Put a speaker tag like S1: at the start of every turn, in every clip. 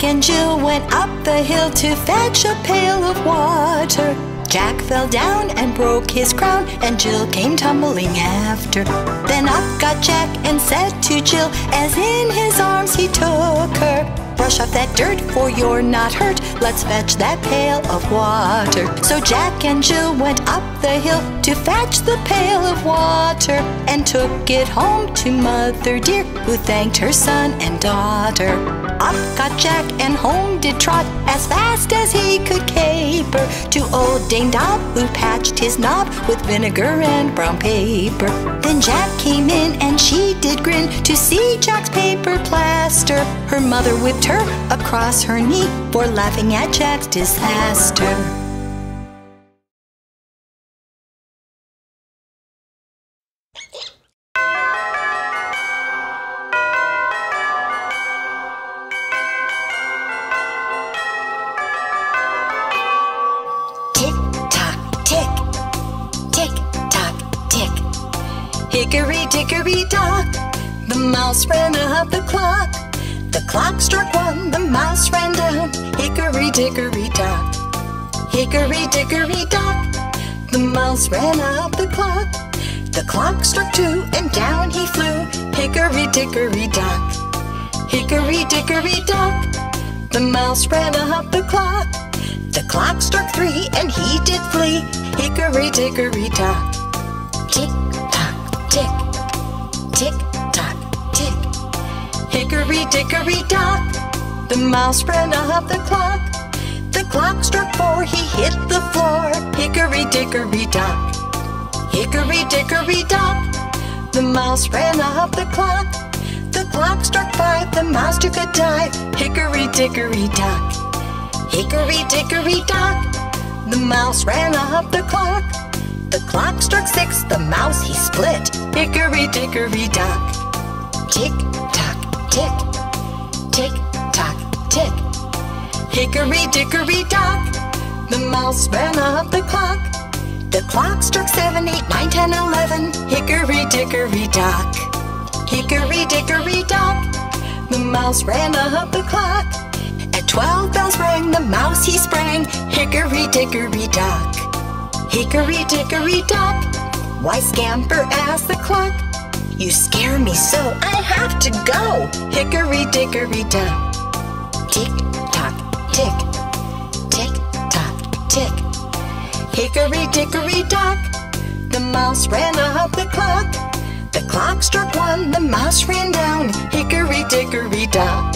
S1: Jack and Jill went up the hill to fetch a pail of water. Jack fell down and broke his crown, and Jill came tumbling after. Then up got Jack and said to Jill, as in his arms he took her, "Brush off that dirt, for you're not hurt. Let's fetch that pail of water." So Jack and Jill went up the hill to fetch the pail of water, and took it home to Mother dear, who thanked her son and daughter. Up got Jack and home did trot, as fast as he could caper, to old Dame Dob, who patched his knob with vinegar and brown paper. Then Jack came in and she did grin to see Jack's paper plaster. Her mother whipped her across her knee for laughing at Jack's disaster. Hickory-dickory-dock, the mouse ran up the clock. The clock struck one, the mouse ran down. Hickory-dickory-dock, hickory-dickory-dock, the mouse ran up the clock. The clock struck two, and down he flew. Hickory-dickory-dock, hickory-dickory-dock, the mouse ran up the clock. The clock struck three, and he did flee. Hickory-dickory-dock. Tick-tock, tick, tick-tock, tick. Hickory-dickory-dock, the mouse ran up the clock. The clock struck four, he hit the floor. Hickory-dickory-dock, hickory-dickory-dock, the mouse ran up the clock. The clock struck five, the mouse took a dive. Hickory-dickory-dock, hickory-dickory-dock, the mouse ran up the clock. The clock struck six, the mouse he split. Hickory-dickory-dock. Tick-tock, tick, tick-tock, tick. Hickory-dickory-dock, the mouse ran up the clock. The clock struck 7, 8, 9, 10, 11. Hickory-dickory-dock. Hickory-dickory-dock, the mouse ran up the clock. At 12 bells rang, the mouse he sprang. Hickory-dickory-dock. Hickory-dickory-dock, why scamper as the clock? You scare me so, I have to go. Hickory-dickory-dock. Tick-tock, tick, tick-tock, tick. Hickory-dickory-dock, the mouse ran up the clock. The clock struck one, the mouse ran down. Hickory-dickory-dock.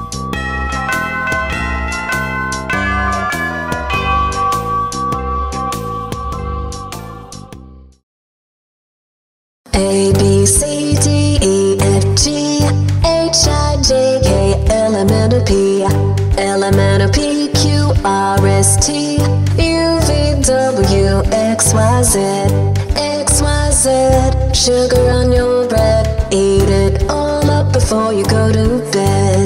S2: A, B, C, D, E, F, G, H, I, J, K, L, M, N, O, P, L, M, N, O, P, Q, R, S, T, U, V, W, X, Y, Z, X, Y, Z. Sugar on your bread, eat it all up before you go to bed.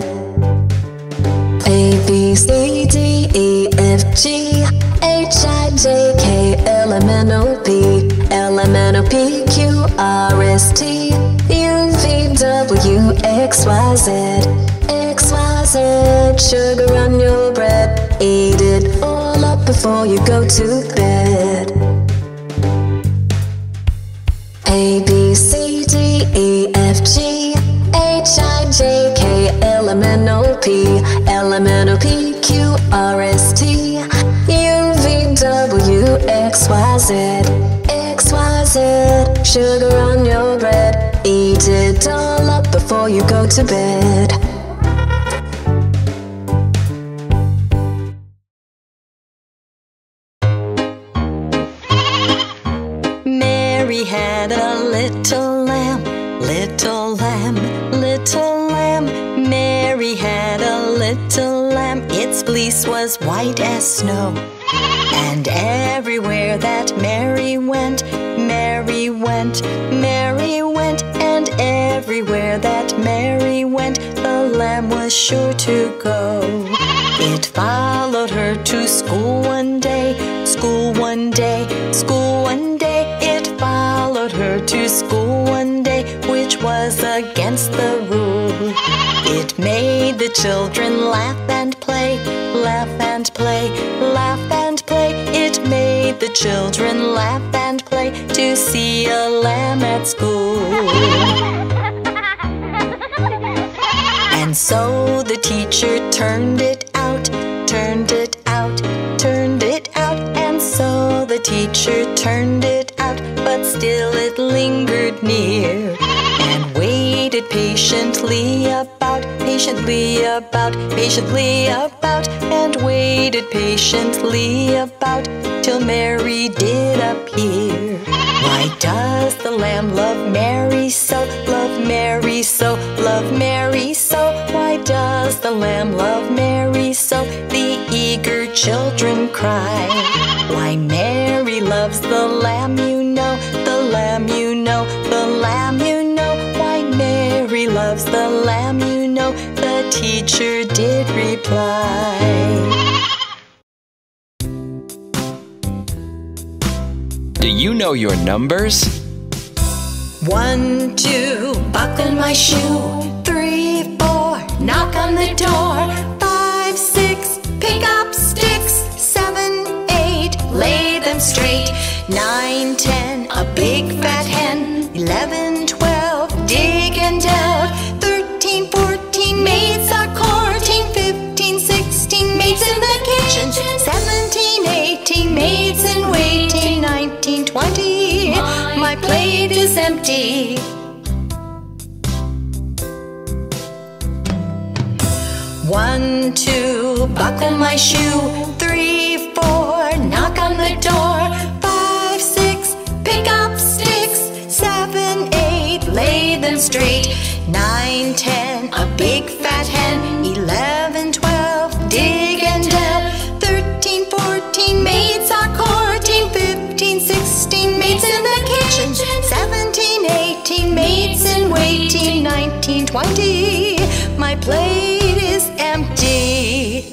S2: A, B, C, D, E, F, G, H, I, J, K, L, M, N, O, P, L, M, N, O, P, Q, R, S, T, U, V, W, X, Y, Z, X, Y, Z. Sugar on your bread, eat it all up before you go to bed. A, B, C, D, E, F, G, H, I, J, K, L, M, N, O, P, L, M, N, O, P, Q, R, S, T, U, V, W, X, Y, Z, X, Y, Z. Sugar on your bread, eat it all up before you go to bed.
S1: Mary had a little lamb, little lamb, little lamb. Mary had a little lamb, its fleece was white as snow. And everywhere that Mary went, Mary went, Mary went. And everywhere that Mary went, the lamb was sure to go. It followed her to school one day, school one day, school one day. It followed her to school one day, which was against the rule. It made the children laugh and play, laugh and play, laugh and play. It made the children laugh and play to see a lamb at school. And so the teacher turned it out, turned it out, turned it out. And so the teacher turned it out, but still it lingered near and waited patiently about, patiently about, patiently about, and waited patiently about till Mary did appear. Why does the lamb love Mary so, love Mary so, love Mary so? Why does the lamb love Mary so? The eager children cry. Why Mary loves the lamb, you know, the lamb, you know, the lamb, you know. Why Mary loves the lamb, you know, the teacher did reply.
S3: Do you know your numbers?
S1: 1, 2, buckle my shoe. 3, 4, knock on the door. 5, 6, pick up sticks. 7, 8, lay them straight. 9, 10, a big fat hen. 11, 12, dig and delve. 13, 14, maids are courting. 15, 16, maids in the kitchen. 17, 18, maids in waiting. 19, 20, my plate is empty. 1, 2, buckle my shoe. 3, 4, knock on the door. 5, 6, pick up sticks. 7, 8, lay them straight. 9, 10, a big fat hen. 11, 12, dig and delve. 13, 14, maids are courting. 15, 16, maids in the kitchen. 17, 18, maids in waiting. 19, 20, my plate is empty.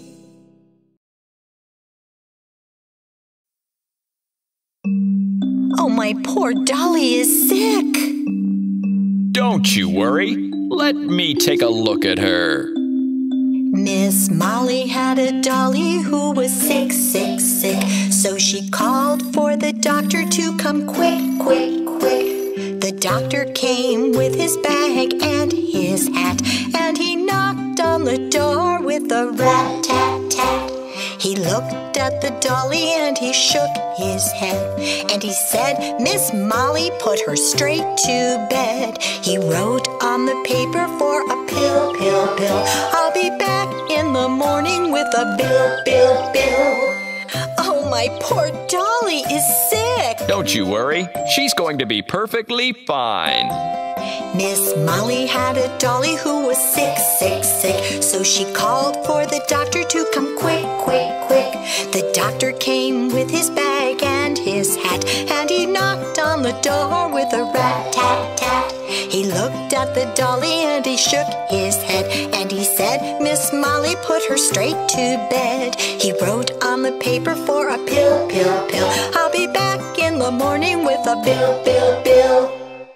S1: Oh, my poor dolly is sick.
S3: Don't you worry. Let me take a look at her.
S1: Miss Molly had a dolly who was sick, sick, sick. So she called for the doctor to come quick, quick, quick. The doctor came with his bag and his hat, and he knocked on the door with a rat-tat-tat. He looked at the dolly and he shook his head, and he said, Miss Molly, put her straight to bed. He wrote on the paper for a pill, pill, pill. I'll be back in the morning with a bill, bill, bill. Oh, my poor dolly is sick.
S3: Don't you worry. She's going to be perfectly fine.
S1: Miss Molly had a dolly who was sick, sick, sick. So she called for the doctor to come quick, quick, quick. The doctor came with his bag and his hat, and he knocked on the door with a rat-tat-tat. He looked at the dolly and he shook his head, and he said, Miss Molly, put her straight to bed. He wrote on the paper for a pill, pill, pill. I'll be back in the morning with a bill, bill, bill.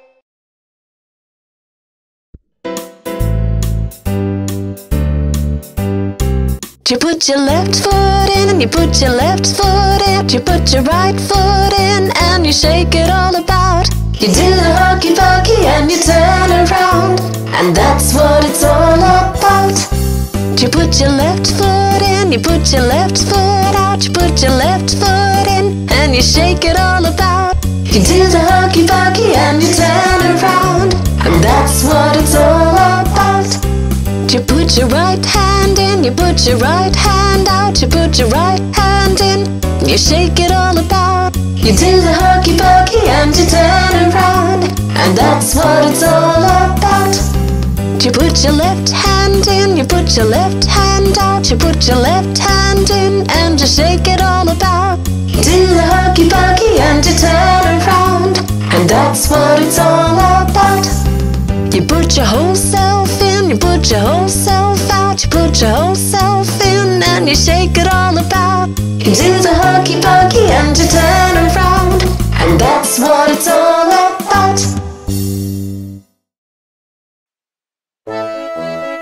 S2: You put your left foot in and you put your left foot in. You put your right foot in and you shake it all about. You do the hokey pokey and you turn around, and that's what it's all about. You put your left foot in, you put your left foot out. You put your left foot in and you shake it all about. You do the hokey pokey and you turn around, and that's what it's all about. You put your right hand in, you put your right hand out. You put your right hand in, you shake it all about. You do the hokey pokey and you turn around, and that's what it's all about. You put your left hand in, you put your left hand out. You put your left hand in and you shake it all about. You do the hokey pokey and you turn around, and that's what it's all about. You put your whole self in, you put your whole self out. You put your whole self in and you shake it all about. You do the hokey pokey and you turn around, and that's what it's all about.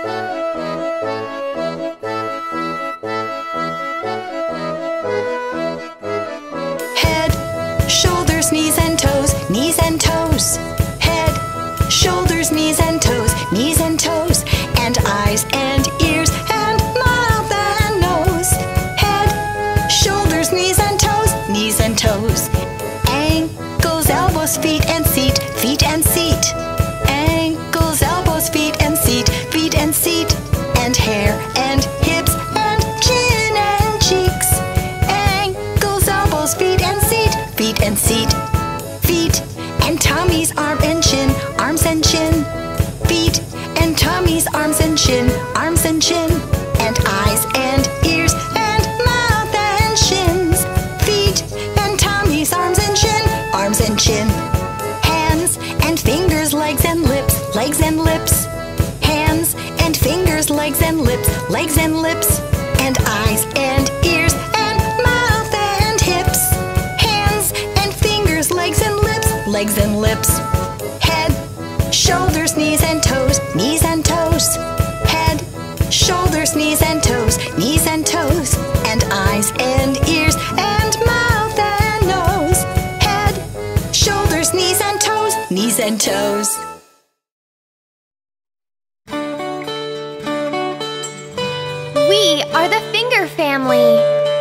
S1: and hips and chin and cheeks, ankles, elbows, feet and seat, feet and seat, feet and tummies, arm and chin, arms and chin, feet and tummies, arms and chin, arms and chin, and eyes and ears and mouth and shins, feet and tummies, arms and chin, arms and chin, hands and fingers, legs and lips, legs and lips, hands and fingers, legs and lips, legs and lips, and eyes and ears and mouth and hips, hands and fingers, legs and lips, legs and lips, head, shoulders, knees and toes, knees and toes, head, shoulders, knees and toes, knees and toes, and eyes and ears and mouth and nose, head, shoulders, knees and toes, knees and toes.
S4: We are the finger family.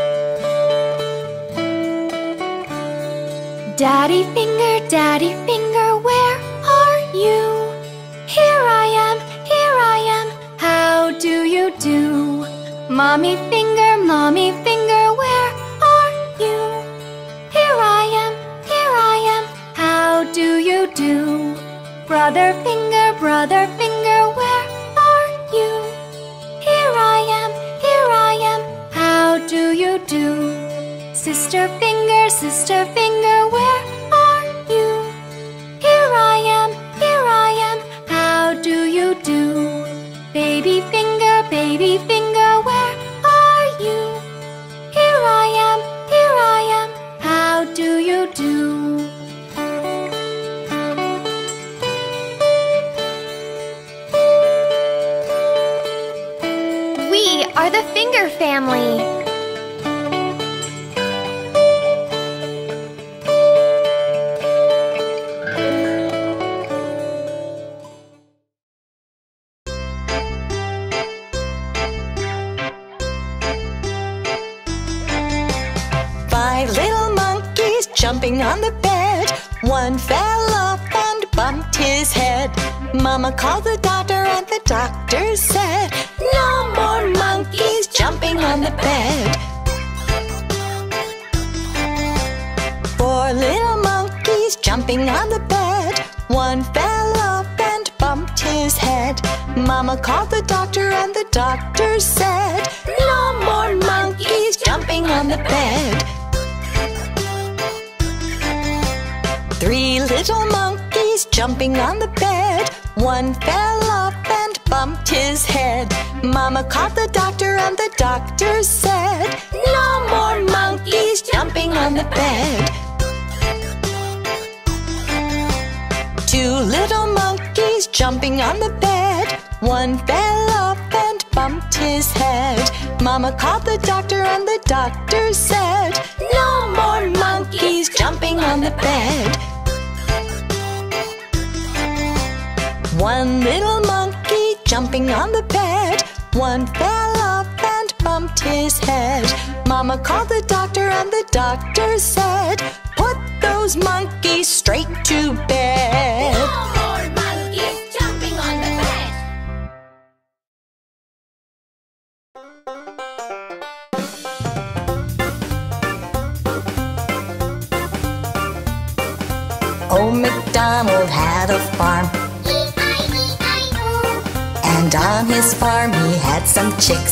S4: Daddy finger, where are you? Here I am, how do you do? Mommy finger, where are you? Here I am, how do you do? Brother finger, where are you? Here I am, how do you do? Sister finger, where are you? Here I am, how do you do? Baby finger, where are you? Here I am, how do you do? We are the finger family.
S1: 5 little monkeys jumping on the bed. One fell off and bumped his head. Mama called the doctor and the doctor said, "No more monkeys jumping on the bed." 4 little monkeys jumping on the bed. One fell off and bumped his head. Mama called the doctor and the doctor said, "No more monkeys jumping on the bed." 3 little monkeys jumping on the bed. One fell off and bumped his head. Mama called the doctor and the doctor said, "No more monkeys jumping on the bed." 2 little monkeys jumping on the bed. One fell off and bumped his head. Mama called the doctor and the doctor said, "No more monkeys jumping on the bed." 1 little monkey jumping on the bed. One fell off and bumped his head. Mama called the doctor and the doctor said, "Put those monkeys straight to bed."
S4: No more monkeys jumping on the bed.
S1: Old MacDonald had a farm, and on his farm he had some chicks,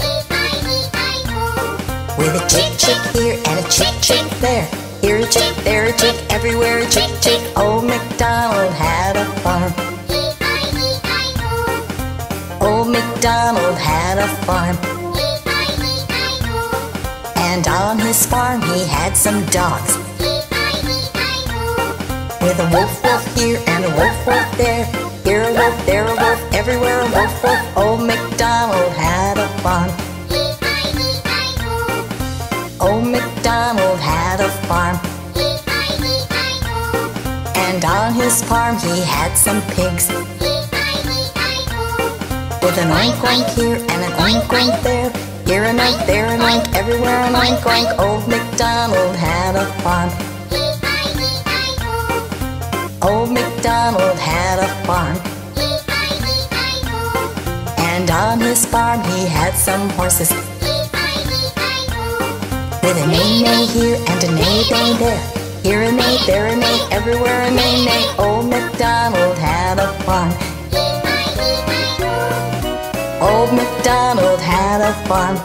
S1: with a chick chick here and a chick chick there. Here a chick, there a chick, everywhere a chick chick. Old MacDonald had a farm. Old MacDonald had a farm, and on his farm he had some dogs, with a wolf wolf here and a wolf wolf there. Here a wolf, there a wolf, everywhere a wolf wolf. Old MacDonald had a farm. Old MacDonald had a farm, and on his farm he had some pigs, with an oink oink here and an oink oink there. Here an oink, there an oink, everywhere an oink oink. Old MacDonald had a farm. Old MacDonald had a farm, And on his farm he had some horses, with a neigh-neigh here and a neigh-neigh there. Here a neigh, there a neigh, everywhere a neigh-neigh. Old MacDonald had a farm. Old MacDonald had a farm.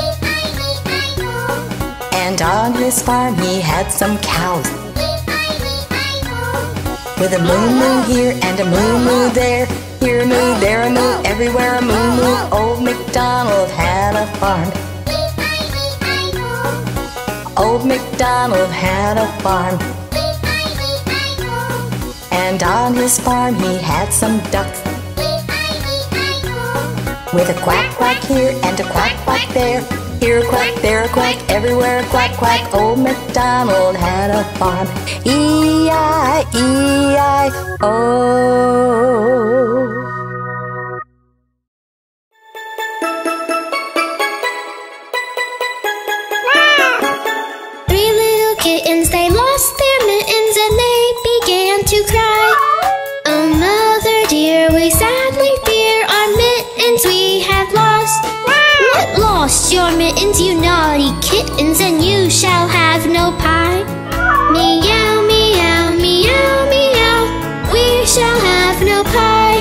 S1: And on his farm he had some cows, with a moo-moo here and a moo-moo there. Here a moo, there a moo, everywhere a moo-moo. Old MacDonald had a farm. Old MacDonald had a farm. And on his farm he had some ducks, with a quack quack here and a quack quack there. Here a quack, there a quack, everywhere a quack quack. Old MacDonald had a farm. E-I-E-I-O.
S4: Three little kittens, they lost their mittens and they began to cry. Oh, mother dear, we sadly fear our mittens we have lost. What, lost your mittens, you naughty kittens, and you shall have no pie? Meow, meow, meow, meow, we shall have no pie.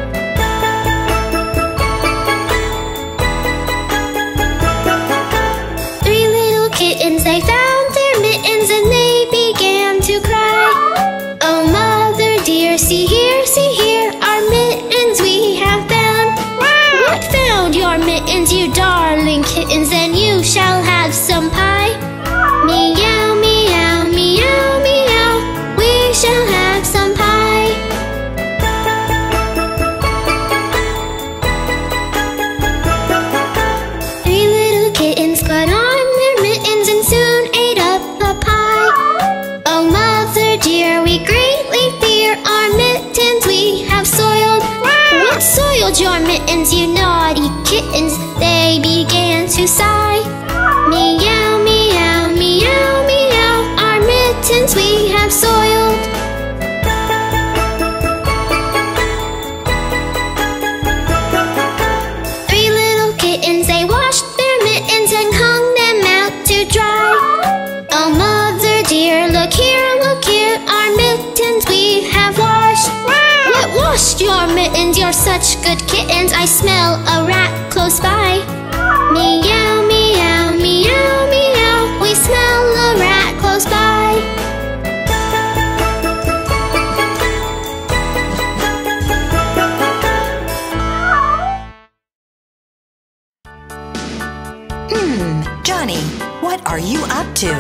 S4: Three little kittens, they found their mittens and they began to cry. Oh, mother dear, see here, our mittens we have found. What, found your mittens, you darling kittens, and you shall have some pie? Meow, meow, meow, meow, we shall have some pie. Three little kittens put on their mittens and soon ate up the pie. Oh, mother dear, we greatly fear our mittens we have soiled. What, soiled your mittens, you naughty kittens? They began to sigh. Meow, meow, meow, meow, our mittens we have soiled. Three little kittens, they washed their mittens and hung them out to dry. Oh, mother dear, look here, our mittens we have washed. What, washed your mittens, you're such good kittens, I smell a rat close by. Meow, meow, meow, meow, we smell a rat close by.
S1: Johnny, what are you up to?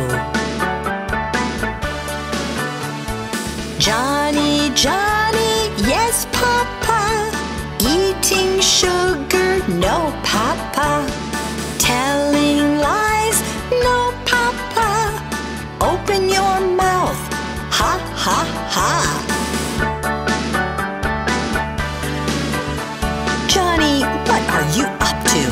S1: Johnny, Johnny, yes, Papa. Eating sugar, no, Papa. Telling lies, no, Papa. Open your mouth, ha, ha, ha. Johnny, what are you up to?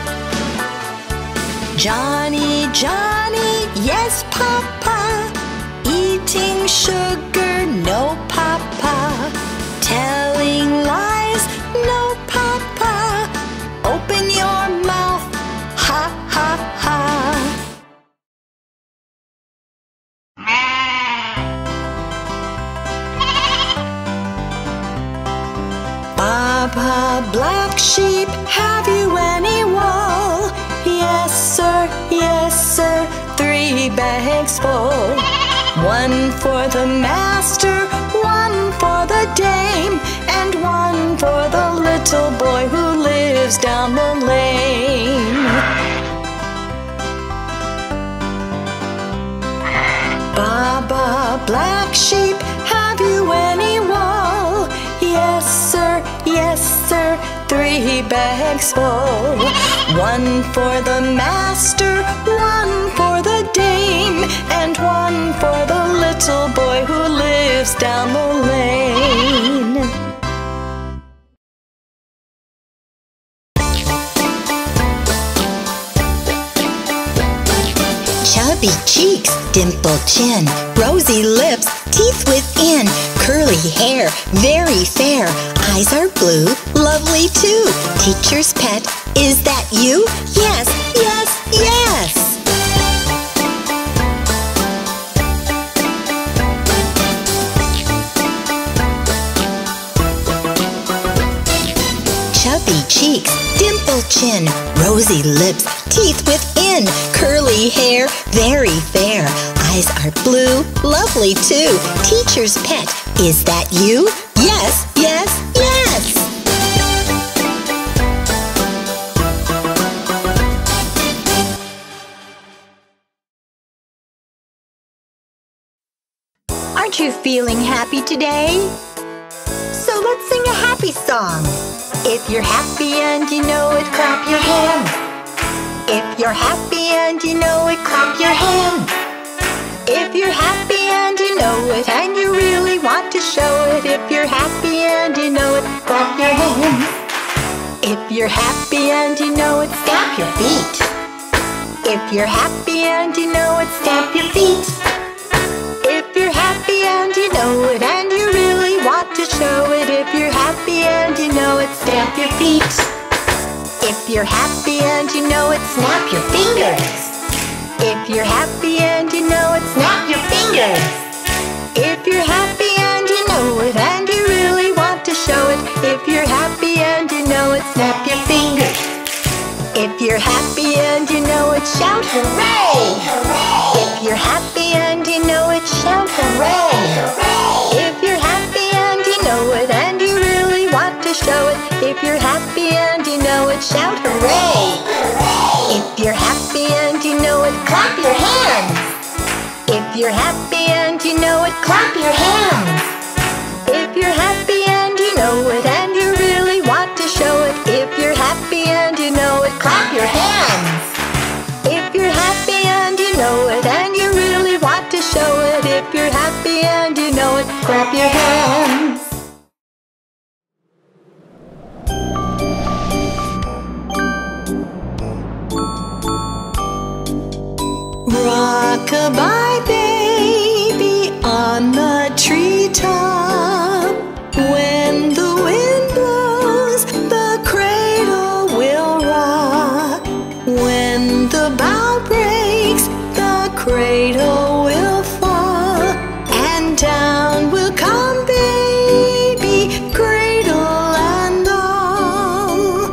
S1: Johnny, Johnny, yes, Papa. Eating sugar, no, Papa. Telling lies, no, Papa. Open your mouth, ha, ha, ha. Papa, black sheep, have you any wool? Yes, sir, 3 bags full. One for the master, one for the dame, and one for the little boy who lives down the lane. Baba, black sheep, have you any wool? Yes, sir, 3 bags full. One for the master, one for the dame, and one for the little boy who lives down the lane. Chubby cheeks, dimpled chin, rosy lips, teeth within, curly hair, very fair, eyes are blue, lovely too. Teacher's pet, is that you? Yes, yes, yes! Chubby cheeks, dimpled chin, rosy lips, teeth within, curly hair, very fair, eyes are blue, lovely too. Teacher's pet, is that you? Yes, yes, yes! Aren't you feeling happy today? So let's sing a happy song. If you're happy and you know it, clap your hands. If you're happy and you know it, clap your hands. If you're happy and you know it, and you really want to show it, if you're happy and you know it, clap your hands. If you're happy and you know it, stamp your feet. If you're happy and you know it, stamp your feet. If you're happy and you know it, and you really want to show it, if you're happy and you know it, stamp your feet. If you're happy and you know it, snap your fingers. If you're happy and you know it, snap your fingers. If you're happy and you know it, and you really want to show it, if you're happy and you know it, snap your fingers. If you're happy and you know it, shout hooray! If you're happy and you know it, shout hooray! If you're happy and you know it, and you really want to show it, if you're happy and you know it, shout hooray! If you're happy and you know it, clap your hands! If you're happy and you know it, clap your hands! If you're happy and you know it, and you really want to show it, if you're happy and you know it, clap your hands! If you're happy and you know it, and you really want to show it, if you're happy and you know it, clap your hands! Rock-a-bye baby on the treetop. When the wind blows, the cradle will rock. When the bough breaks, the cradle will fall, and down will come baby, cradle and all.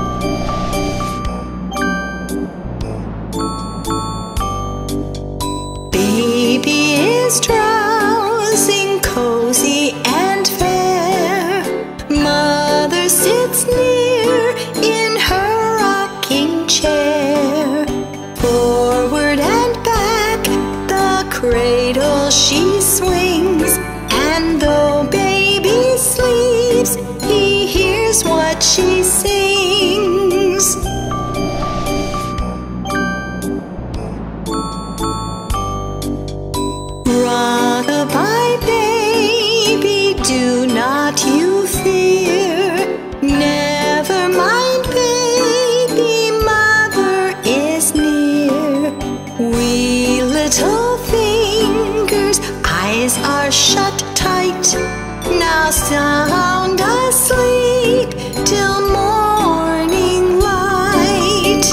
S1: Baby is drowsing, cozy and fair. Mother sits near in her rocking chair. Forward and back, the cradle she swings, and though baby sleeps, he hears what she sings. Rock-a-bye baby, do not you fear. Never mind baby, mother is near. Wee little fingers, eyes are shut tight. Now sound asleep till morning light.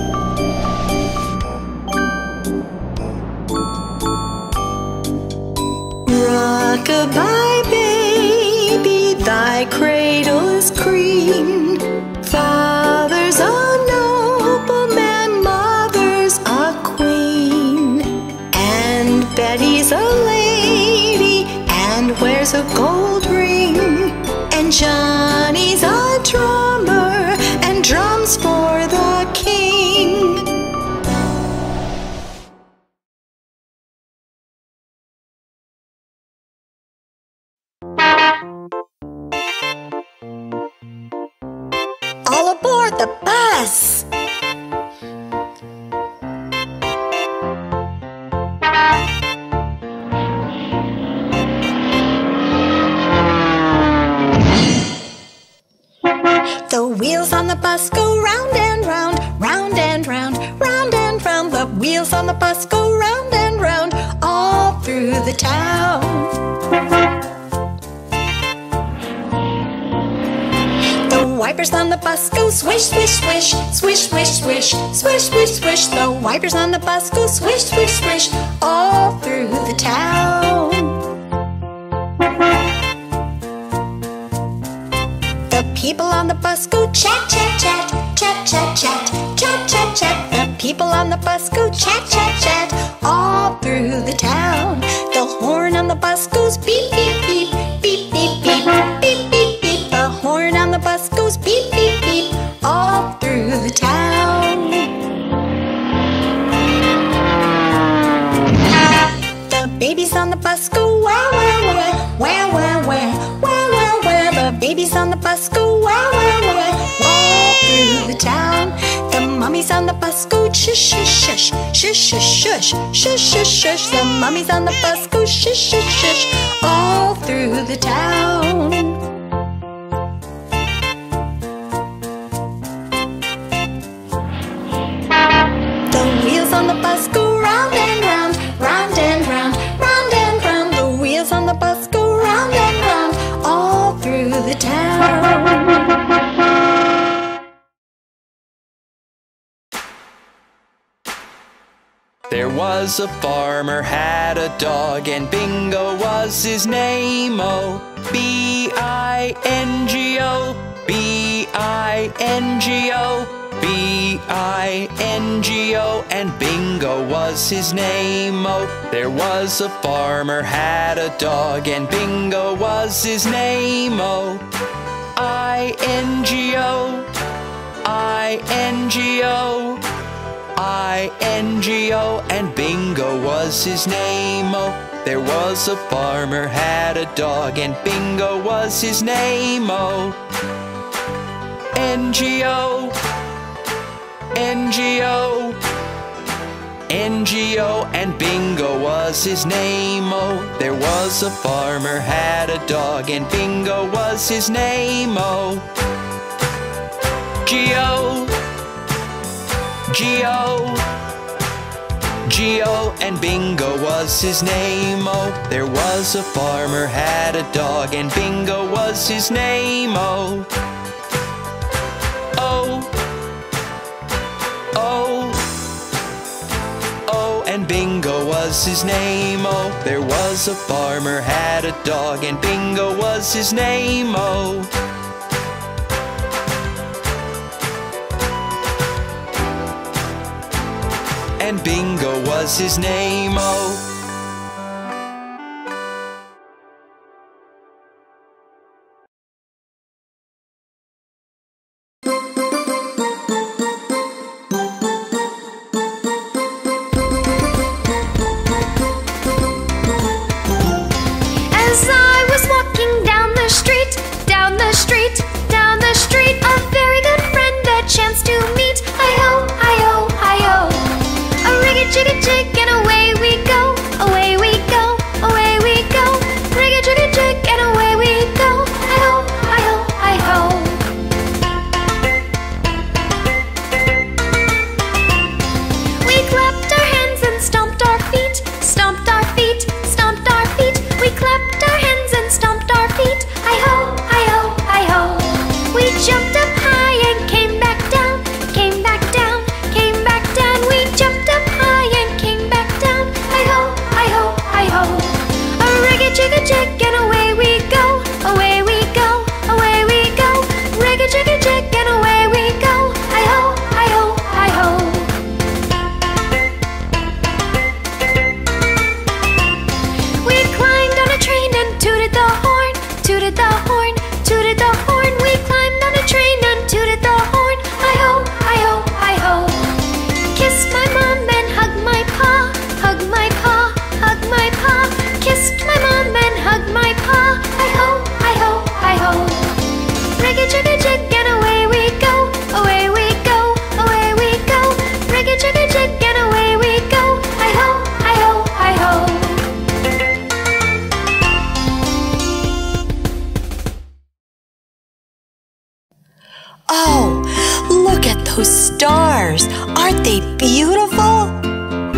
S1: Rock-a-bye baby, thy cradle is green. Father's a nobleman, mother's a queen, and Betty's a lady and wears a gold ring, and Johnny's a drummer and drums for the king. All aboard the bus! The wheels on the bus go round and round, round and round, round and round. The wheels wheels on the bus go round and round all through the town. The wipers on the bus go swish, swish, swish, swish, swish, swish, swish, swish, swish. The wipers on the bus go swish, swish, swish all through the town. The people on the bus go chat, chat, chat, chat, chat, chat, chat, chat, chat. The people on the bus go chat, chat, chat all through the town. The horn on the bus goes beep, beep, beep, beep, beep, beep, beep, beep, beep. The horn on the bus goes beep, beep, beep all through the town. The babies on the bus go wah, wah, wah, wah, wah, wah, wah, wah, wah. The babies on the bus go wah, wah, wah, all through the town. The mummies on the bus go shush, shush, shush, shush, shush, shush, shush, shush, shush. The mummies on the bus go shush, shush, shush, all through the town. The wheels on the bus go round and round, round and round, round and round. The wheels on the bus go round and round all through the town.
S3: There was a farmer had a dog, and Bingo was his name. Oh, B-I-N-G-O, B-I-N-G-O, B-I-N-G-O, and Bingo was his name. Oh, there was a farmer had a dog, and Bingo was his name. Oh, I-N-G-O, I-N-G-O, I-N-G-O, and Bingo was his name. Oh, there was a farmer had a dog, and Bingo was his name. Oh, N-G-O, N-G-O, N-G-O, and Bingo was his name. Oh, there was a farmer had a dog, and Bingo was his name. Oh, G-O, G-O, G-O, and Bingo was his name. Oh, there was a farmer had a dog, and Bingo was his name. Oh, O, O, O, and Bingo was his name. Oh, there was a farmer had a dog, and Bingo was his name. Oh, and Bingo was his name. Oh,
S4: As I was walking down the street, down the street, down the street, a very good friend a chance to meet. Hi-ho, hi-ho, hi-ho. A rig-a-jig-a-jig and away we go, away we go, away we go. Rig-a-jig-a-jig and away we go. Hi-ho, hi-ho, hi-ho. We clapped our hands and stomped our feet, stomped our feet, stomped our feet. We clapped our hands and stomped our feet. Hi-ho, hi-ho, hi-ho. We jumped up high and came back down, came back down, came back down. We jumped up high and came back down. Hi-ho, hi-ho, hi-ho. A rig-a-jig-a-jig and away we go, away we go, away we go. Rig-a-jig-a-jig and away we go. Hi-ho, hi-ho, hi-ho. We climbed on a train and tooted the horn, tooted the horn, tooted the horn. We climbed on a train and tooted the horn. Hi-ho, hi-ho, hi-ho. Kissed my mom and hugged my pa, hugged my pa, hugged my pa. Kissed my mom and hugged my pa. Hi-ho, hi-ho, hi-ho. Rig-a-jig-a-jig and away we go, away we go, away we go. Rig-a-jig-a-jig and away we go. Hi-ho, hi-ho, hi-ho.
S1: Oh, look at those stars. Aren't they beautiful?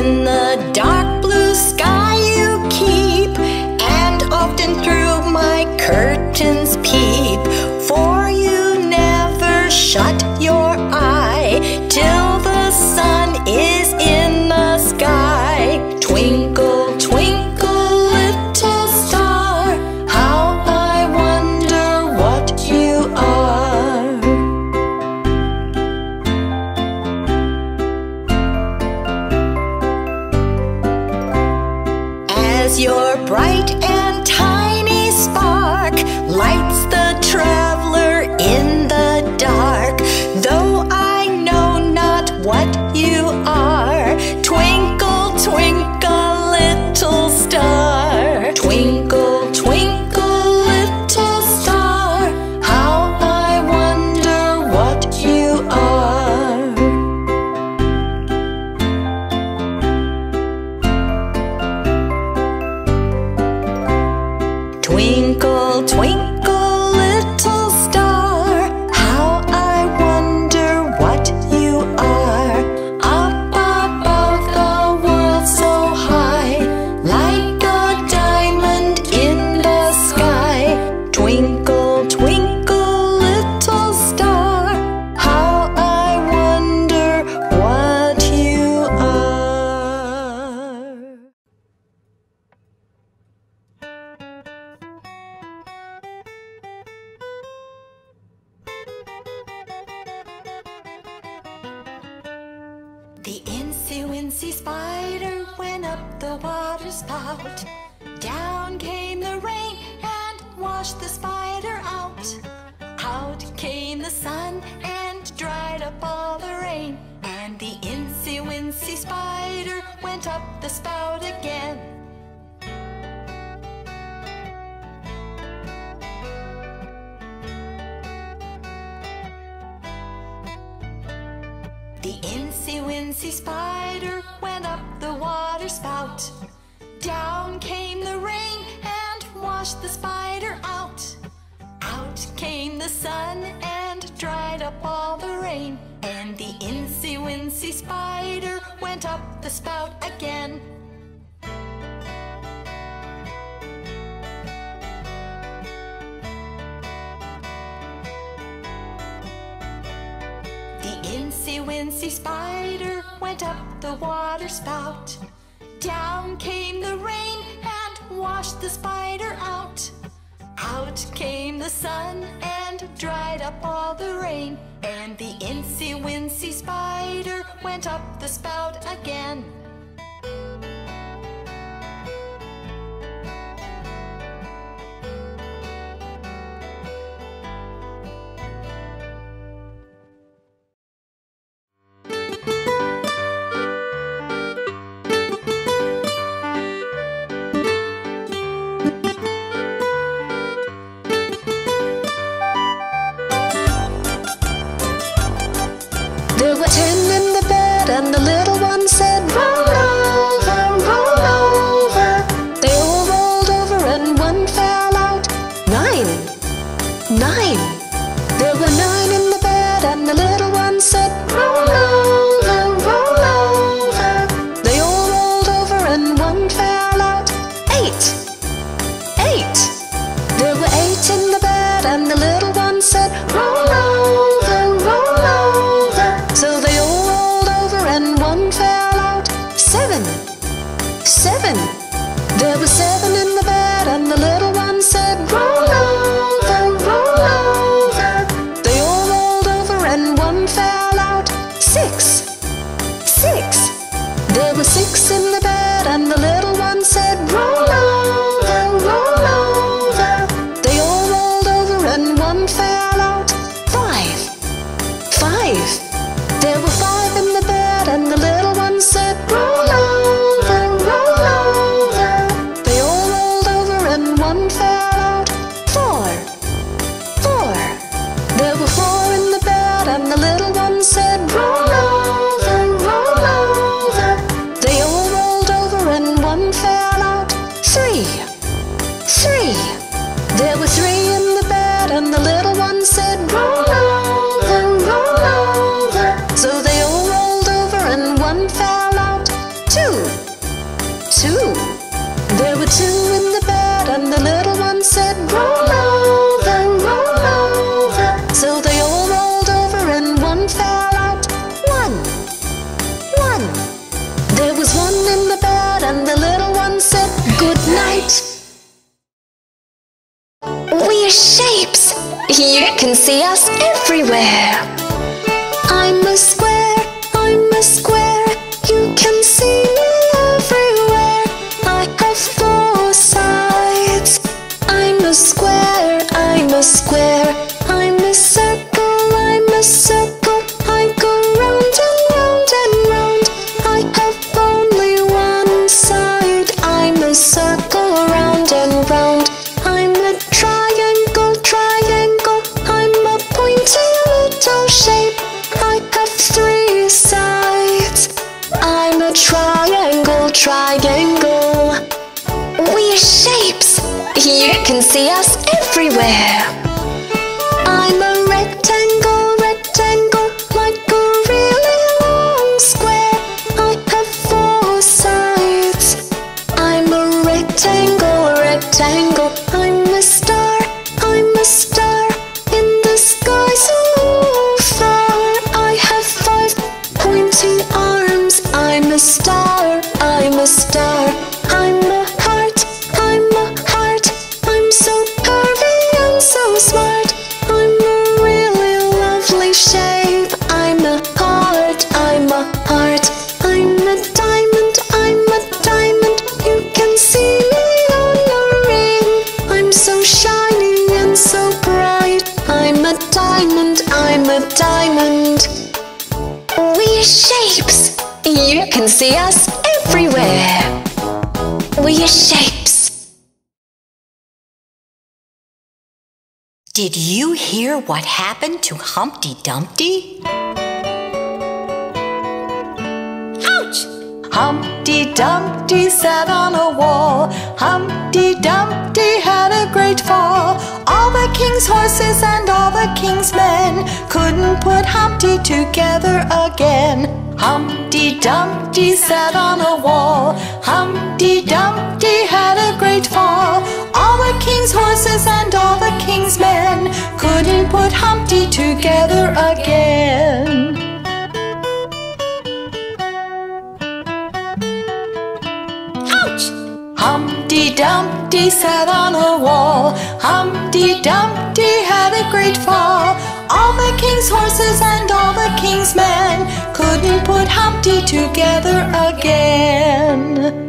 S1: in the dark blue sky you keep, and often through my curtains peep, for you never shut your eye till the sun is in the sky. Twinkle, twinkle, little star, how I wonder what you are. As your bright and tiny spark lights the traveler in the dark, though I know not what you are, twinkle, twinkle, little star. Twinkle, twinkle, little star, how I wonder what you are. Twinkle, twinkle, little star, how I wonder what you are. Up above the world so high, like a diamond in the sky. Twinkle, twinkle, little star, how I wonder what you are. The incy-wincy spider went up the water spout. Down came the rain and washed the spider out. Out came the sun and dried up all the rain. And the incy-wincy spider went up the spout again. The incy-wincy spider went up the water spout. Down came the rain and washed the spider out. Out came the sun and dried up all the rain. And the incy-wincy spider went up the spout again. The incy-wincy spider went up the water spout. Down came the rain and washed the spider out. Out came the sun and dried up all the rain. And the incy-wincy spider went up the spout again.
S2: There were 10 in the bed, and the little one said, roll over, roll over. They all rolled over and one fell out. 9, 9. There were 9 in the bed, and the little one said, roll over, roll over. They all rolled over and one fell out. 8, 8. There were 8 in the bed, and the little one said, roll over, roll over. So they all rolled over and one fell out. 7, 7. There were 7 in the bed, and the little one said, roll over, roll over. They all rolled over and one fell out. 6, 6. There were 6 in the bed, and the little one said, roll over, roll over. They all rolled over and one fell out. 5, 5. There were 5 in the bed, and the little one said, roll over, roll over. They all rolled over and one fell out. 4, 4. There were 4 in the bed, and the little one said, roll over, roll over. They all rolled You can see us everywhere. I'm a square, I'm a square. You can see me everywhere. I have four sides. I'm a square, I'm a square. I'm a circle, I'm a circle. I go round and round and round. I have only one side. I'm a circle round and round. I'm a triangle, triangle. I'm a pointy little shape. I have three sides. I'm a triangle, triangle. We're shapes. You can see us everywhere. I'm a rectangle, rectangle. Like a really long square. I have four sides. I'm a rectangle, rectangle. I'm a star, I'm a star. In the sky so far. I have five pointy arms. I'm a star, I'm a star. I'm a heart, I'm a heart. I'm so curvy and so smart. I'm a really lovely shape. I'm a heart, I'm a heart. I'm a diamond, I'm a diamond. You can see me on the ring. I'm so shiny and so bright. I'm a diamond, I'm a diamond. We're shapes. You can see us everywhere. We're shapes.
S1: Did you hear what happened to Humpty Dumpty? Ouch! Humpty Dumpty sat on a wall. Humpty Dumpty had a great fall. All the king's horses and all the king's men couldn't put Humpty together again. Humpty Dumpty sat on a wall. Humpty Dumpty had a great fall. All the king's horses and all the king's men couldn't put Humpty together again. Ouch! Humpty Dumpty sat on a wall. Humpty Dumpty had a great fall. All the king's horses and all the king's men couldn't put Humpty together again.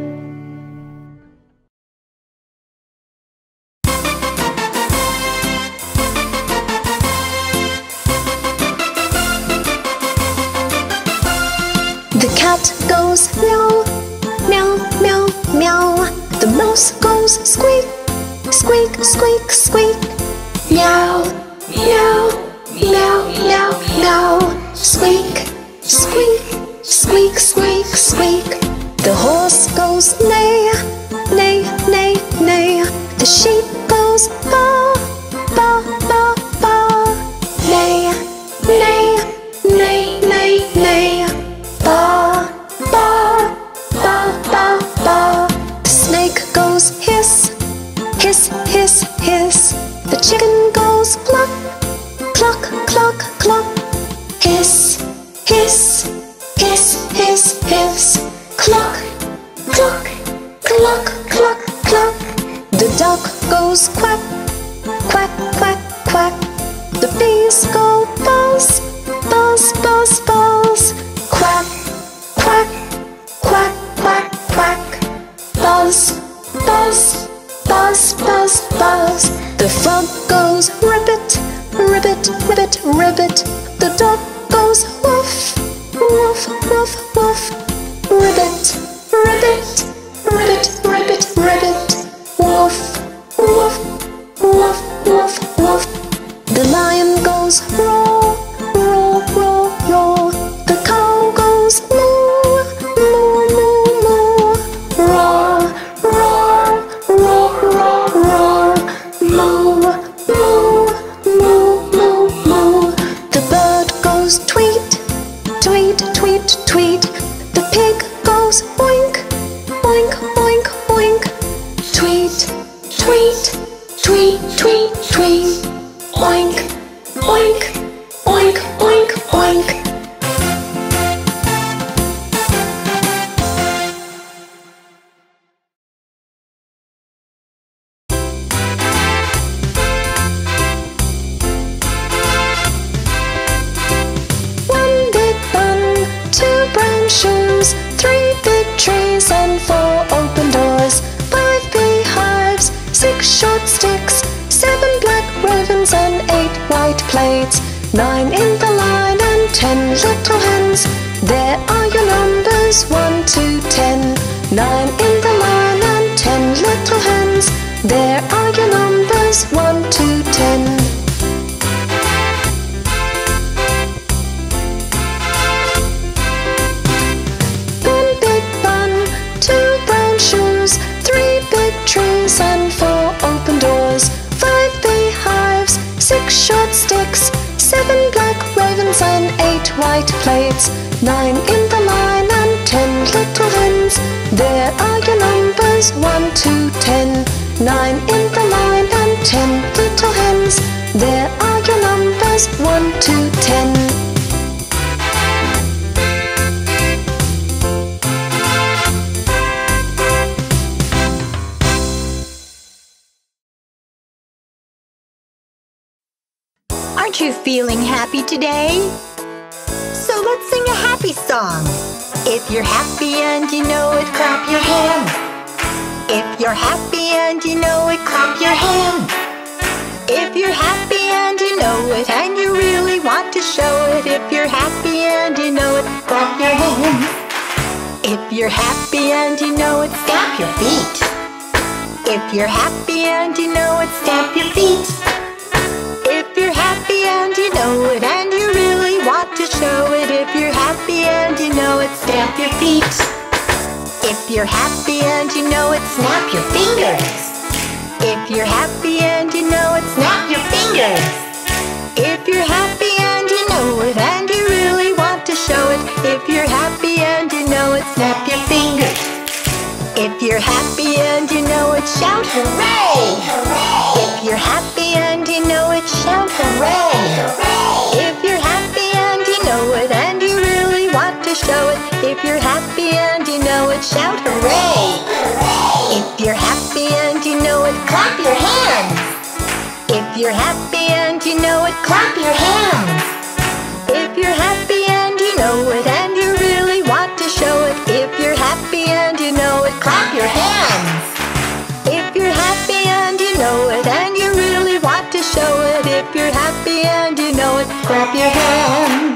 S2: The cat goes meow, meow, meow, meow. The mouse goes squeak, squeak, squeak, squeak. Meow, meow, meow, meow, meow. Squeak, squeak, squeak, squeak, squeak. The horse goes neigh, neigh, neigh, neigh. The sheep goes baa, baa, baa, baa. Neigh, neigh, neigh, neigh, neigh. Ba, ba, ba, ba, ba. The snake goes hiss, hiss, hiss, hiss. The chicken goes cluck, cluck, cluck, cluck. Hiss, hiss, hiss, hiss, hiss. Cluck, cluck, cluck, cluck, cluck. The duck goes quack, quack, quack, quack. The bees go buzz, buzz, buzz, buzz. Quack, quack, quack, quack, quack. Buzz, buzz, buzz, buzz, buzz. The frog goes ribbit, ribbit, ribbit, ribbit. The dog goes woof, woof, woof, woof. Ribbit, ribbit, ribbit, ribbit, ribbit. Woof, woof, woof, woof, woof. The lion goes roar, roar, roar, roar. The cow goes moo, moo, moo, moo. Roar, roar, roar, roar, roar. Moo, moo, moo, moo, moo. The bird goes tweet, tweet, tweet, tweet. The pig goes oink, oink, oink, oink. Tweet, tweet, tweet, tweet, tweet. Oink, oink, oink, oink, oink. sticks, 7 black ravens and 8 white plates, 9 in the line and 10 little hens. There are your numbers, 1 to 10. 9 in the line and 10 little hens. There are your numbers, 1 to 10. One big bun, 2 brown shoes, 3 big trees and 4 open doors, 5 beehives, 6 short sticks, 7 black ravens and 8 white plates, 9 in the line and 10 little hens. There are your numbers, 1 to 10. 9 in the line and 10 little hens. There are your numbers, 1 to 10.
S1: Aren't you feeling happy today? So let's sing a happy song. If you're happy and you know it, clap your hands. If you're happy and you know it, clap your hands. If you're happy and you know it, and you really want to show it, if you're happy and you know it, clap your hands. If you're happy and you know it, stamp your feet. If you're happy and you know it, stamp your feet. If you're happy and you know it, and you really want to show it, if you're happy and you know it, stamp your feet. If you're happy and you know it, snap your fingers. If you're happy and you know it, snap your fingers. If you're happy and you know it, and you really want to show it, if you're happy and you know it, snap your fingers. If you're happy and you know it, shout hooray! If you're happy and you know it, shout hooray! If you're happy and you know it, and you really want to show it, if you're happy and you know it, shout hooray! If you're happy and you know it, clap your hands! If you're happy and you know it, clap your hands! If you're happy and you know it, and you really want to show it, if you're happy and you know it, clap your hands! If you're happy and you know it, and you really want to show it, if you're happy and you know it, clap your hands!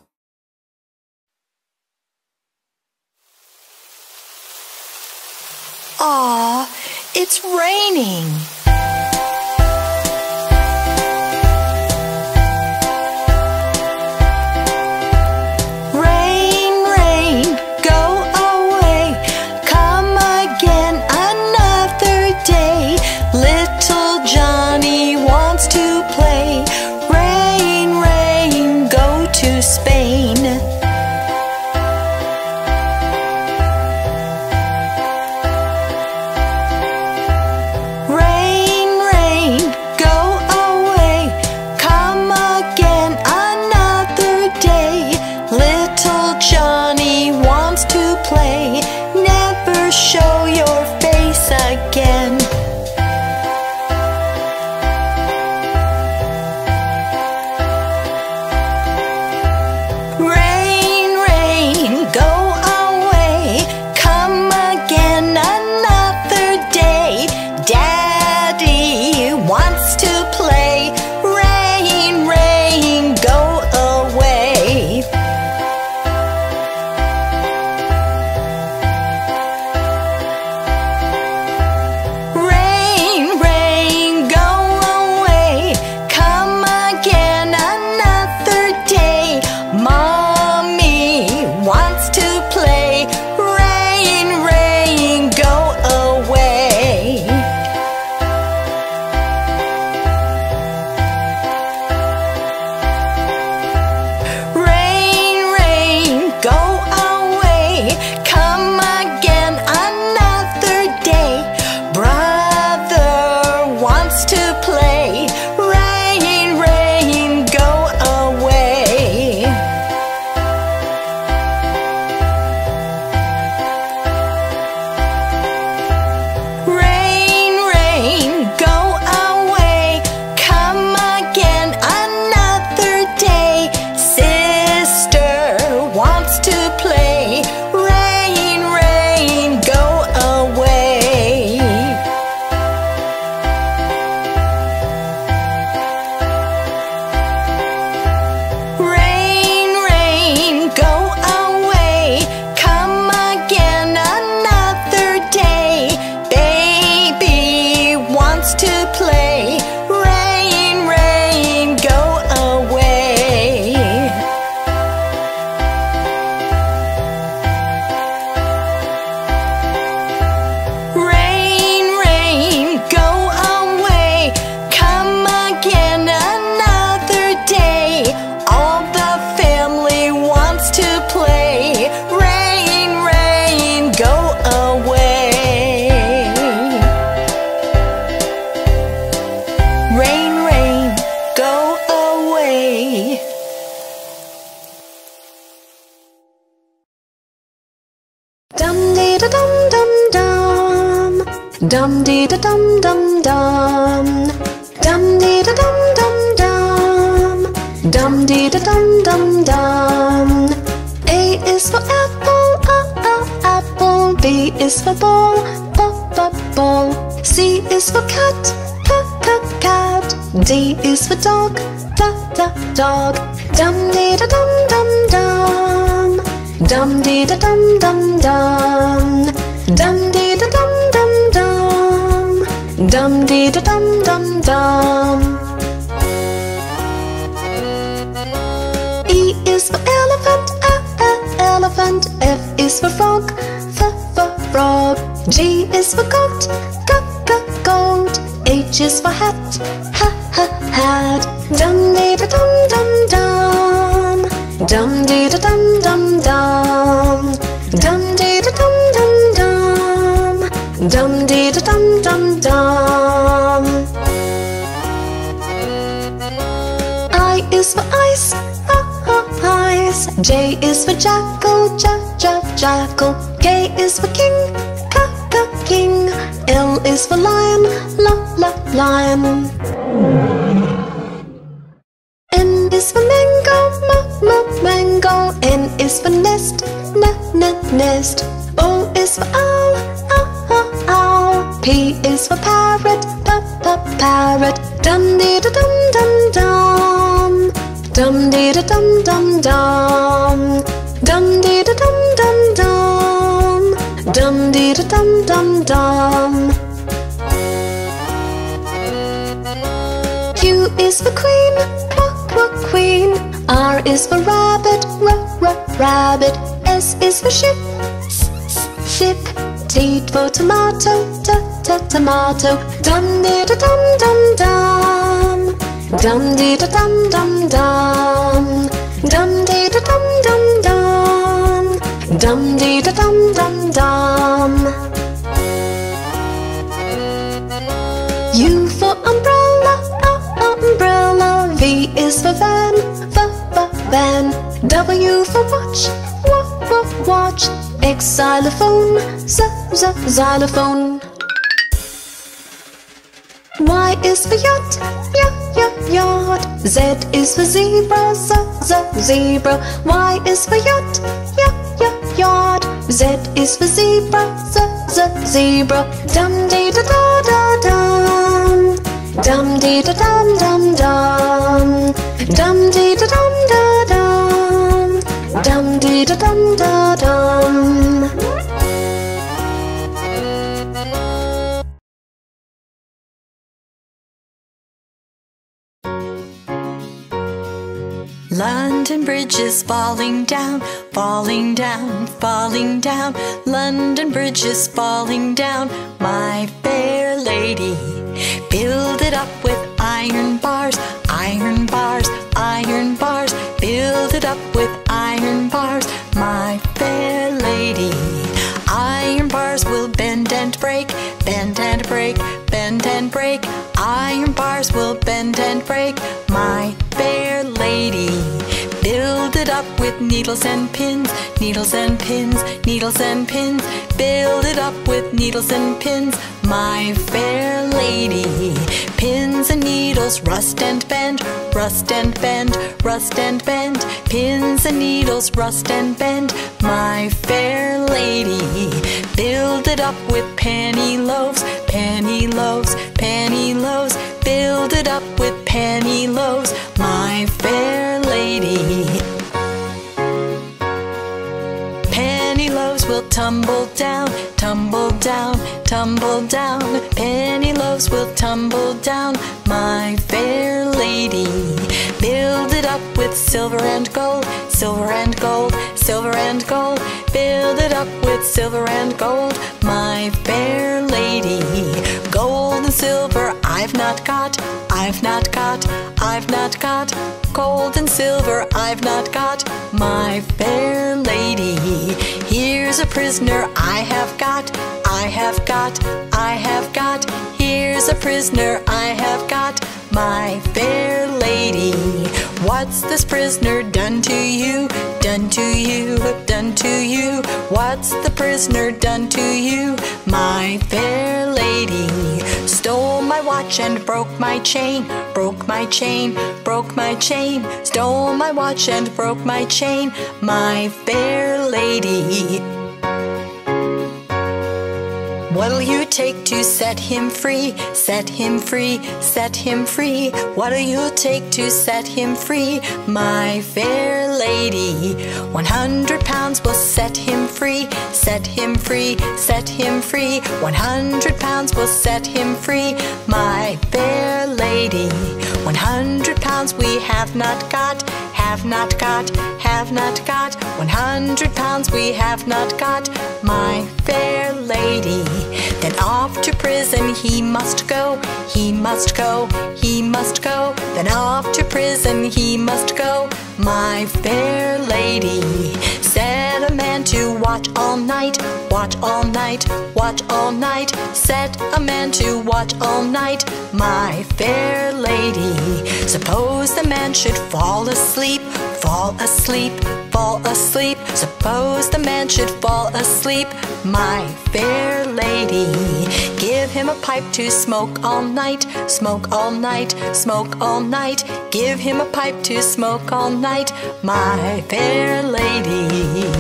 S1: Aw, it's raining! Rain,
S2: Dum-dee-da-dum-dum-dum. Dum-dee-da-dum-dum-dum. Dum-dee-da-dum-dum-dum. A is for apple, apple. B is for ball, ball. C is for cat, cat. D is for dog, dog. Dum-dee-da-dum-dum-dum. Dum-dee-da-dum-dum-dum. Dum-dee-da-dum-dum-dum. Dum-dee-da-dum-dum-dum. E is for elephant, elephant. F is for frog, frog. G is for goat, goat. H is for hat, hat. Dum-dee-da-dum-dum-dum. Dum-dee-da-dum-dum-dum. Dum-dee-da-dum-dum-dum. Dum-dee-da-dum-dum-dum. I is for ice, ice. J is for jackal, jackal. K is for king, king. L is for lion, lion. N is for mango, mango. N is for nest, nest. O is for owl, owl. P is for parrot, parrot. Dum-dee-da-dum-dum-dum. Dum-dee-da-dum-dum-dum. Dum-dee-da-dum-dum-dum. Dum-dee-da-dum-dum-dum. Q is for queen, queen. R is for rabbit, rabbit. S is for ship, ship. T for tomato, tomato. Dum-dee-da-dum-dum-dum. Dum-dee-da-dum-dum-dum. Dum-dee-da-dum-dum-dum. Dum-dee-da-dum-dum-dum. U for umbrella, umbrella. V is for van, van. W for watch, watch. X xylophone, xylophone. Y is for yacht, yacht. Z is for zebra, zebra. Y is for yacht, yacht. Z is for zebra, zebra. Dum-dee-da-da-da-dum. Dum-dee-da-dum-dum-dum. Dum-dee-da-dum-da-dum. Dum-dee-da-dum-da-dum.
S1: London Bridge is falling down, falling down, falling down. London Bridge is falling down, my fair lady. Build it up with iron bars, iron bars, iron bars. Build it up with iron bars, my fair lady. Iron bars will bend and break, bend and break, bend and break. Iron bars will bend and break, my fair lady. Build it up with needles and pins, needles and pins, needles and pins. Build it up with needles and pins, my fair lady. Pins and needles rust and bend, rust and bend, rust and bend. Pins and needles rust and bend, my fair lady. Build it up with penny loaves, penny loaves, penny loaves. Build it up with penny loaves, my fair lady. Penny loaves will tumble down, tumble down, tumble down. Penny loaves will tumble down, my fair lady. Build it up with silver and gold, silver and gold, silver and gold. Build it up with silver and gold, my fair lady. Gold and silver I've not got, I've not got, I've not got. Gold and silver I've not got, my fair lady. Here's a prisoner I have got, I have got, I have got. Here's a prisoner I have got, my fair lady. What's this prisoner done to you? Done to you, done to you. What's the prisoner done to you? My fair lady. Stole my watch and broke my chain. Broke my chain, broke my chain. Stole my watch and broke my chain. My fair lady. What'll you take to set him free? Set him free, set him free. What'll you take to set him free? My fair lady. 100 pounds will set him free. Set him free, set him free. 100 pounds will set him free. My fair lady. 100 pounds we have not got. Have not got, have not got. 100 pounds we have not got. My fair lady. Then off to prison he must go. He must go, he must go. Then off to prison he must go. My fair lady. Set a man to watch all night. Watch all night, watch all night. Set a man to watch all night. My fair lady. Suppose the man should fall asleep. Fall asleep, fall asleep. Suppose the man should fall asleep. My fair lady. Give him a pipe to smoke all night. Smoke all night, smoke all night. Give him a pipe to smoke all night. My fair lady.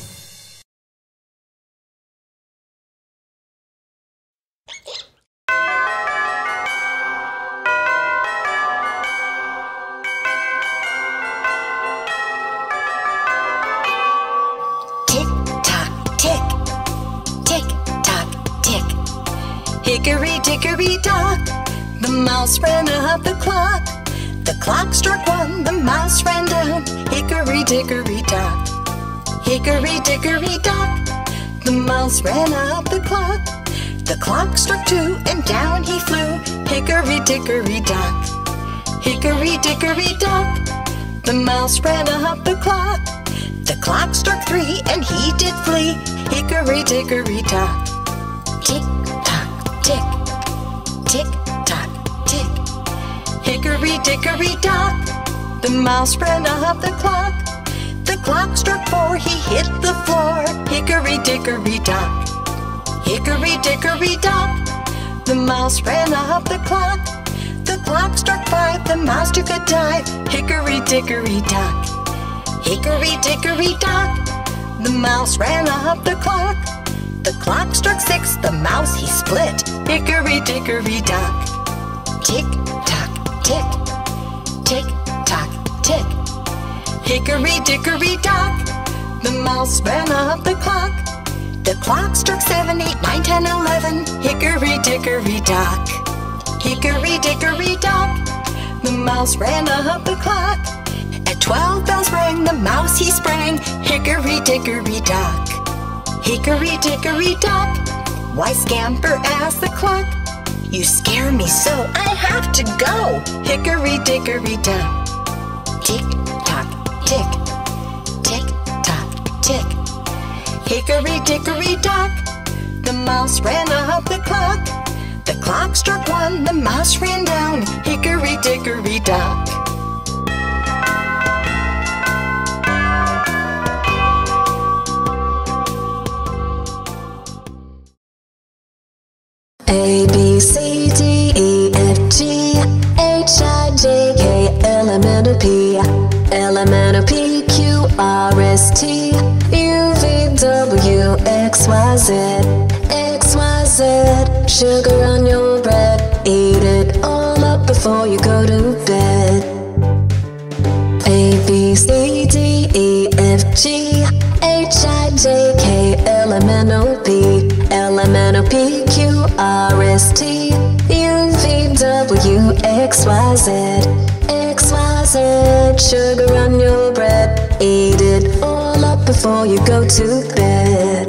S1: Hickory-dickory-dock, the mouse ran up the clock. The clock struck 1, the mouse ran down. Hickory-dickory-dock, hickory-dickory-dock, the mouse ran up the clock. The clock struck 2, and down he flew. Hickory-dickory-dock, hickory-dickory-dock, the mouse ran up the clock. The clock struck 3, and he did flee. Hickory-dickory-dock. Tick-tock, tick, tick-tock, tick. Hickory-dickory-dock, the mouse ran up the clock. The clock struck 4, he hit the floor. Hickory-dickory-dock, hickory-dickory-dock, the mouse ran up the clock. The clock struck 5, the mouse took a dive. Hickory-dickory-dock, hickory-dickory-dock, the mouse ran up the clock. The clock struck 6, the mouse he split. Hickory-dickory-dock. Tick-tock, tick, tick-tock, tick. Hickory-dickory-dock, the mouse ran up the clock. The clock struck 7, 8, 9, 10, 11. Hickory-dickory-dock. Hickory-dickory-dock, the mouse ran up the clock. At 12 bells rang, the mouse he sprang. Hickory-dickory-dock. Hickory-dickory-dock, why scamper as the clock? You scare me so, I have to go. Hickory-dickory-dock. Tick-tock, tick, tick-tock, tick. Hickory-dickory-dock, the mouse ran up the clock. The clock struck 1, the mouse ran down. Hickory-dickory-dock.
S2: A, B, C, D, E, F, G, H, I, J, K, L, M, N, O, P, L, M, N, O, P, Q, R, S, T, U, V, W, X, Y, Z, X, Y, Z. Sugar on your bread, eat it all up before you go to bed. A, B, C, D, E, F, G, H, I, J, K, L, M, N, O, P, L, M, N, O, P, Q, R, S, T, U, V, W, X, Y, Z, X, Y, Z. Sugar on your bread, eat it all up before you go to bed.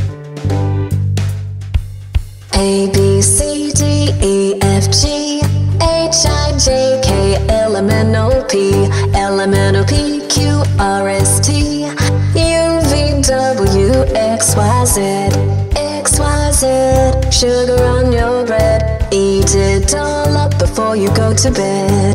S2: A, B, C, D, E, F, G, H, I, J, K, L, M, N, O, P, L, M, N, O, P, Q, R, S, T, U, V, W, X, Y, Z, X, Y, Z. said, sugar on your bread. Eat it all up before you go to bed.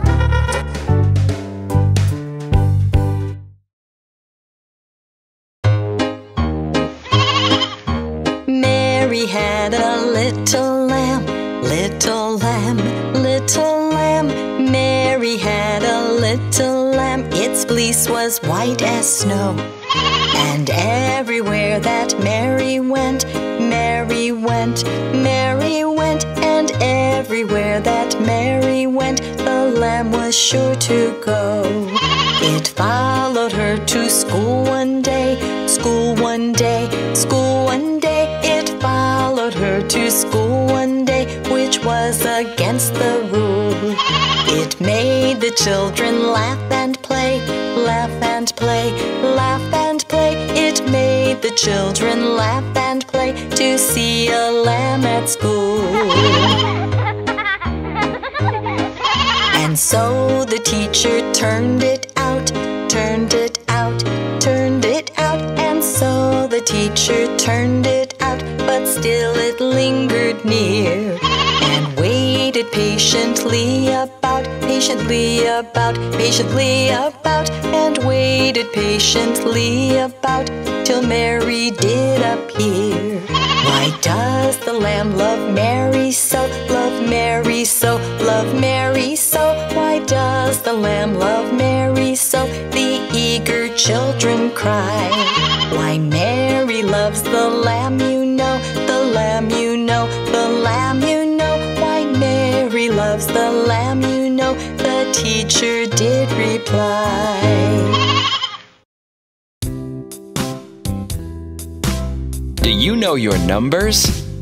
S1: Mary had a little lamb, little lamb, little lamb. Mary had a little lamb, its fleece was white as snow. And everywhere that Mary went, Mary went, Mary went. And everywhere that Mary went, the lamb was sure to go. It followed her to school one day, school one day, school one day. It followed her to school one day, which was against the rule. It made the children laugh and play, laugh and play, laugh and play. It made the children laugh and play to see a lamb at school. And so the teacher turned it out, turned it out, turned it out. And so the teacher turned it out, but still it lingered near. And waited patiently about, patiently about, patiently about. And waited patiently about till Mary did appear. Why does the lamb love Mary so, love Mary so, love Mary so? Why does the lamb love Mary so? The eager children cry. Why Mary loves the lamb, you know, the lamb, you know, the lamb, you know. Why Mary loves the lamb, you know, the teacher did reply.
S3: Do you know your numbers?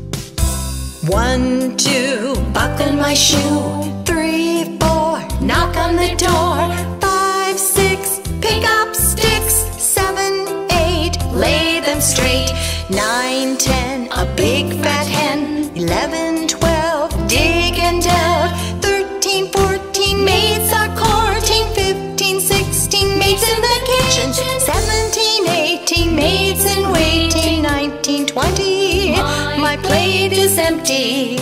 S1: 1, 2, buckle my shoe. 3, 4, knock on the door. 5, 6, pick up sticks. 7, 8, lay them straight. 9, 10, a big fat hen. 11, 12, dig and delve. 13, 14, maids are courting. 15, 16, maids in the kitchen. 17, 18, maids in waiting. 19, 20, my plate is empty.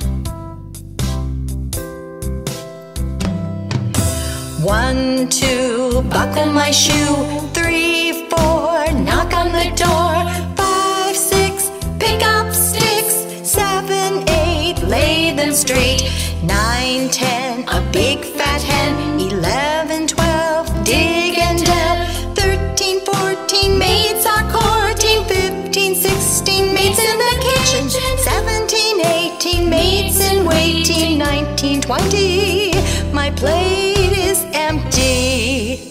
S1: 1, 2, buckle my shoe. 3, 4, knock on the door. 5, 6, pick up sticks. 7, 8, lay them straight. 9, 10, a big fat hen. 11, 12, dig and delve. 13, 14, maids are courting. 15, 16, maids in the kitchen. 17, 18, maids in waiting. 19, 20, my plate is empty.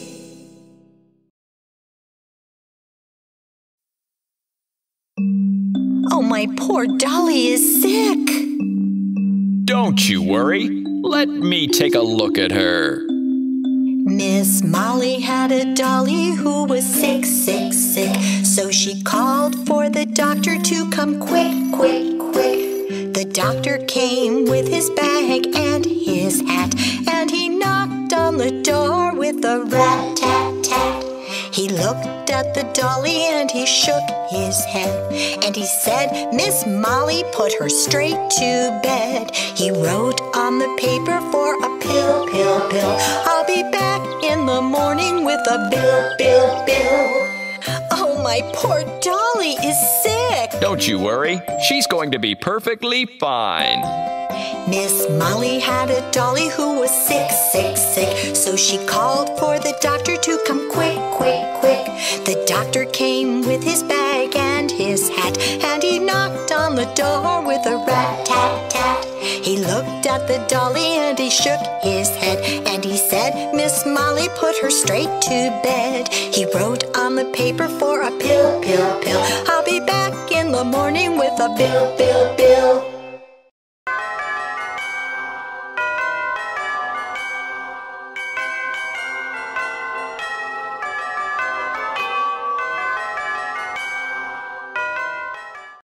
S1: Oh, my poor dolly is sick.
S3: Don't you worry. Let me take a look at her.
S1: Miss Molly had a dolly who was sick, sick, sick. So she called for the doctor to come quick, quick, quick. The doctor came with his bag and his hat, and he knocked on the door with a rat-tat-tat. He looked at the dolly and he shook his head, and he said, Miss Molly, put her straight to bed. He wrote on the paper for a pill, pill, pill. I'll be back in the morning with a bill, bill, bill. Oh, my poor dolly is sick.
S3: Don't you worry. She's going to be perfectly fine.
S1: Miss Molly had a dolly who was sick, sick, sick. So she called for the doctor to come quick, quick, quick. The doctor came with his bag and his hat, and he knocked on the door with a rat-tat-tat. He looked at the dolly and he shook his head, and he said, Miss Molly, put her straight to bed. He wrote on the paper for a pill, pill, pill. I'll be back in the morning with a bill, bill, bill.